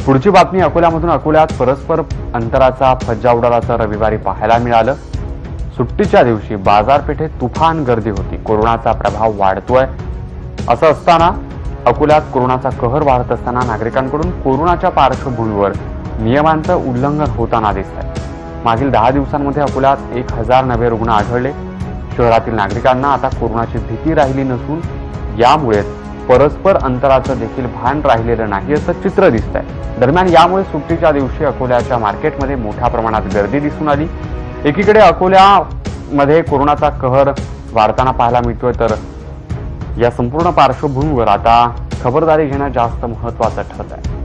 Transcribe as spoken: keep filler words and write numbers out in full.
पुढची बातमी अकोल्यामधून. अकोल्यात परस्पर अंतराचा फज्जा उडाल्याचं रविवारी पाहायला मिळालं. सुट्टीच्या दिवशी बाजारपेठेत तुफान गर्दी होती. कोरोनाचा प्रभाव वाढतोय. असं असताना अकोल्यात कोरोनाचा कहर वाढत असताना नागरिकांकडून कोरोनाच्या पार्श्वभूमीवर नियमांचं उल्लंघन होताना दिसत आहे. मागील दहा दिवसांमध्ये अकोल्यात एक हजार नवे रुग्ण आढळले. शहरातील नागरिकांना आता कोरोनाची भीती राहिली नसून यामुळे परस्पर अंतराचं देखील भान राहिलेलं नाही असं चित्र दिसत आहे. दरम्यान यामुळे सुट्टीच्या दिवशी अकोल्याच्या मार्केटमध्ये मोठ्या प्रमाणात गर्दी दिसून आली. एकीकडे अकोल्यामध्ये कोरोनाचा कहर वाढताना पाहायला मिळतोय, तर या संपूर्ण पार्श्वभूमीवर आता खबरदारी घेणं जास्त महत्त्वाचं ठरत आहे.